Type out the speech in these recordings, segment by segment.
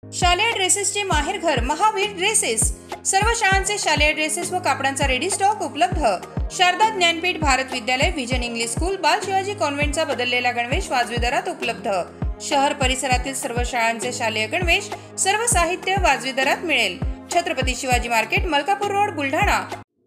शालेय ड्रेसेसचे माहेरघर महावीर ड्रेसेस। सर्व शाळांचे शालेय ड्रेसेस व कापडांचा रेडी स्टॉक उपलब्ध। शारदा ज्ञानपीठ भारत विद्यालय विजन इंग्लिश स्कूल बाल शिवाजी कॉन्व्हेंटचा बदललेला गणवेश वाजवी दरात उपलब्ध। शहर परिसरातील सर्व शाळांचे शालेय गणवेश सर्व साहित्य वाजवी दरात मिळेल। Chhatrapati Shivaji market, Malkapur road, Buldhana.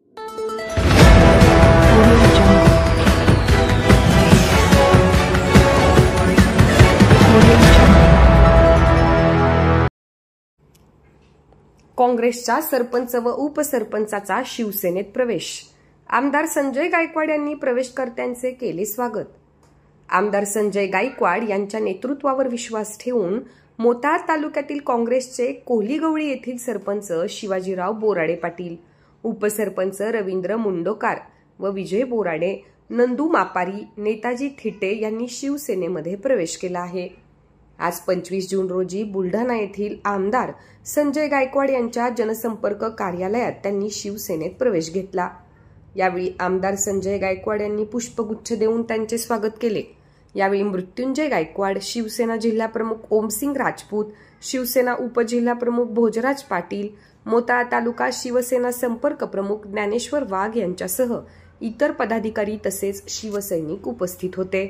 काँग्रेसच्या सरपंच व उपसरपंचाचा शिवसेनेत प्रवेश। आमदार संजय गायकवाड यांनी प्रवेशकर्त्यांचे केले स्वागत। आमदार संजय गायकवाड यांच्या नेतृत्वावर विश्वास ठेवून मोताळा तालुक्यातील काँग्रेसचे कोहलीगवळी येथील सरपंच शिवाजीराव बोराडे पाटील, उपसरपंच रवींद्र मुंडोकार व विजय बोराडे, नंदू मापारी, नेताजी थिटे यांनी शिवसेनेमध्ये प्रवेश केला आहे। आज 25 जून रोजी बुलढाणा येथील आमदार संजय गायकवाड यांच्या जनसंपर्क कार्यालयात त्यांनी शिवसेनेत प्रवेश घेतला। यावेळी आमदार संजय गायकवाड यांनी पुष्पगुच्छ देऊन त्यांचे स्वागत केले। यावेळी मृत्युंजय गायकवाड, शिवसेना जिल्हा प्रमुख ओमसिंग राजपूत, शिवसेना उपजिल्हा प्रमुख भोजराज पाटील, मोताळा तालुका शिवसेना संपर्क प्रमुख ज्ञानेश्वर वाघ यांच्यासह इतर पदाधिकारी तसेच शिवसैनिक उपस्थित होते।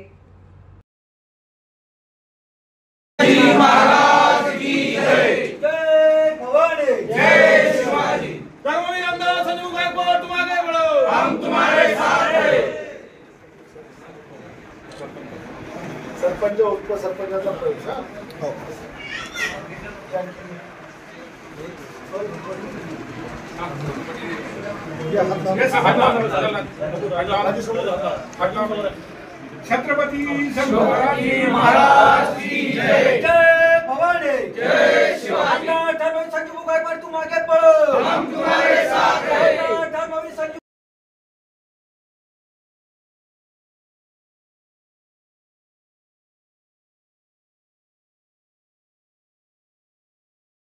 महाराज की जय। जय भवानी, जय शिवाजी। रघुवीर आमदार संजय गायकवाड, तुम आगे बढ़ो, हम तुम्हारे साथ हैं। सरपंच उपसरपंचाचा प्रवेश। हो, छत्रपती संभाजी महाराज की जय। जय भवानी, जय